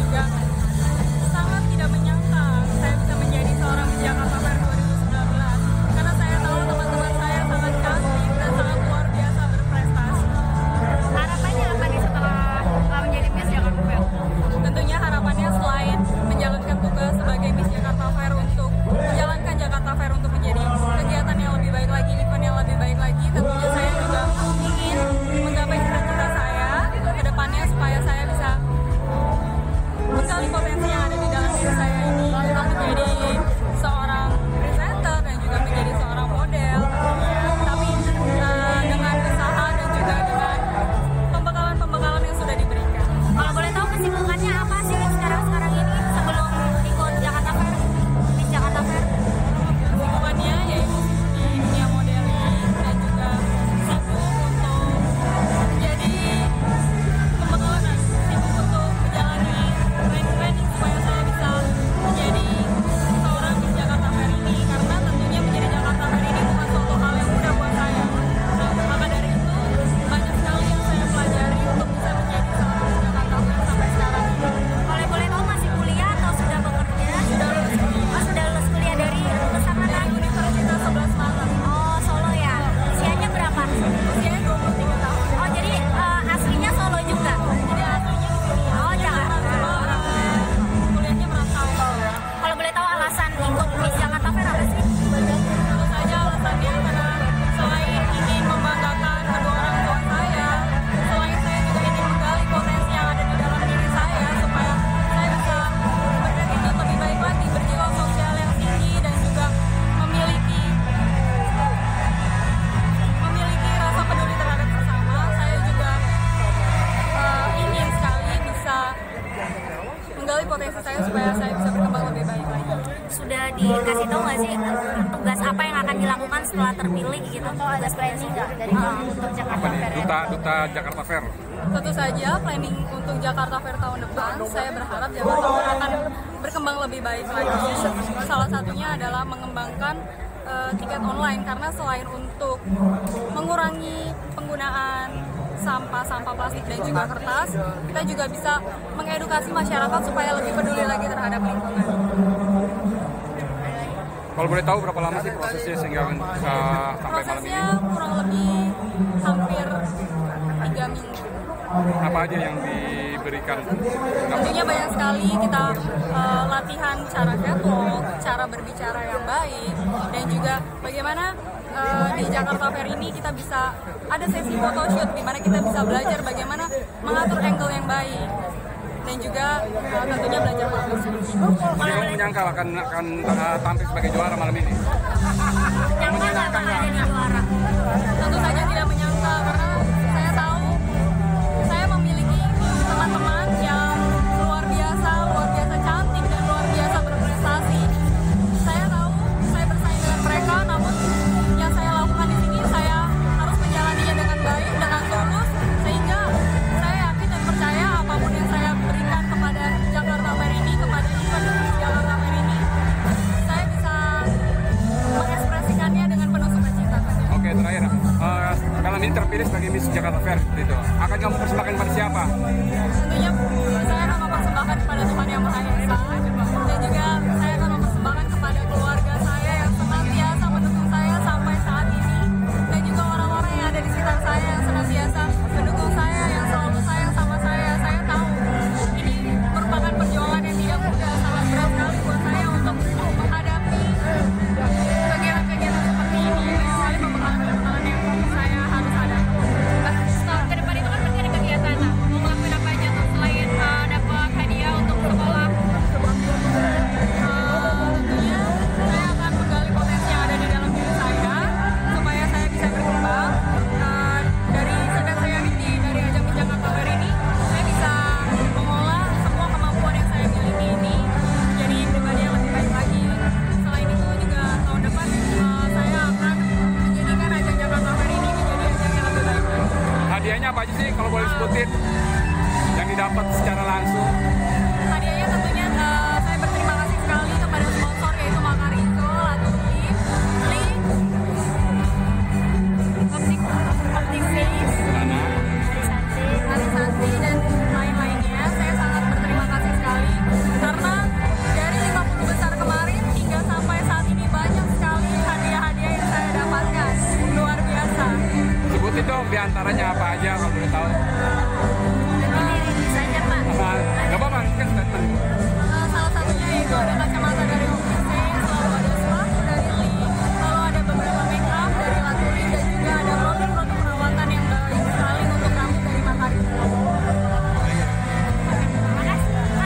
juga sangat tidak menyangka saya bisa menjadi seorang Miss Jakarta Fair 2019 karena saya tahu teman-teman saya sangat cantik dan sangat luar biasa berprestasi. Harapannya apa nih setelah menjadi Miss Jakarta Fair? Tentunya harapannya selain menjalankan tugas sebagai Miss Jakarta Fair untuk menjalankan Jakarta Fair untuk menjadi kegiatan yang lebih baik lagi, event yang lebih baik lagi, tentunya saya juga ingin menggapai cita-cita saya ke depannya supaya saya bisa menggali potensi yang ada di dalam diri saya ini untuk menjadi seorang presenter dan juga menjadi seorang model tentunya. Tapi dengan usaha dan juga dengan pembekalan yang sudah diberikan. Kalau boleh tahu kesibukannya apa sih sekarang ini sebelum ikut Jakarta Fair, Miss Jakarta Fair? Kesibukannya yaitu di dunia modeling dan juga sibuk untuk menjadi pembekalan dan sibuk untuk menjalani training supaya saya bisa menjadi seorang Miss Jakarta Fair ini, karena tentunya menjadi Jakarta Fair ini bukan suatu hal yang mudah buat saya. Maka dari itu banyak sekali yang saya pelajari untuk bisa menjadi seorang Miss Jakarta Fair sampai sekarang ini. Kalau boleh tahu masih kuliah atau sudah bekerja? Sudah lulus kuliah. Oh, sudah lulus kuliah dari lulusan mana? Dari Universitas 11 Maret. Oh, Solo ya. Usianya berapa? Usianya 23 tahun. Oh, jadi aslinya Solo juga. Jadi aslinya di sini. Oh, Jakarta. Kuliahnya merantau. Kalau boleh tahu alasan ikut Miss Jakarta Fair apa sih? Tentu saja alasannya karena selain ingin membanggakan kedua orang tua saya, selain saya juga ingin menggali potensi yang ada di dalam diri saya supaya saya bisa berattitude lebih baik lagi, berjiwa sosial yang tinggi dan juga memiliki rasa peduli terhadap sesama. Saya juga ingin sekali bisa menggali potensi saya supaya saya bisa berkembang lebih baik lagi. Sudah dikasih tahu nggak sih tugas apa yang akan dilakukan setelah terpilih gitu? Tugas planning nggak dari untuk Jakarta Fair? Duta Jakarta Fair. Tentu saja planning untuk Jakarta Fair tahun depan, saya berharap Jakarta Fair akan berkembang lebih baik lagi. Salah satunya adalah mengembangkan tiket online, karena selain untuk mengurangi penggunaan sampah plastik dan juga kertas, kita juga bisa mengedukasi masyarakat supaya lebih peduli lagi terhadap lingkungan. Kalau boleh tahu berapa lama sih prosesnya sehingga bisa sampai malam ini? Prosesnya kurang lebih hampir 3 minggu. Apa aja yang diberikan? Tentunya banyak sekali kita latihan cara catwalk, cara berbicara yang baik, dan juga bagaimana di Jakarta Fair ini kita bisa ada sesi photoshoot di mana kita bisa belajar bagaimana mengatur angle yang baik dan juga tentunya belajar fokus. Kamu menyangka akan tampil sebagai juara malam ini? Nyangka nggak bakal jadi juara? Tentu saja tidak menyangka, karena saya tahu saya memiliki teman-teman yang luar biasa cantik dan luar biasa berprestasi. Saya tahu saya bersaing dengan mereka, namun yang saya lakukan di sini saya harus menjalaninya dengan baik, dengan tulus, sehingga saya yakin dan percaya apapun yang saya berikan kepada Jakarta Fair ini, kepada event Jakarta Fair ini, saya bisa mengekspresikannya dengan penuh sukacita. Oke, terakhir itu diantaranya apa aja kalau boleh tahu?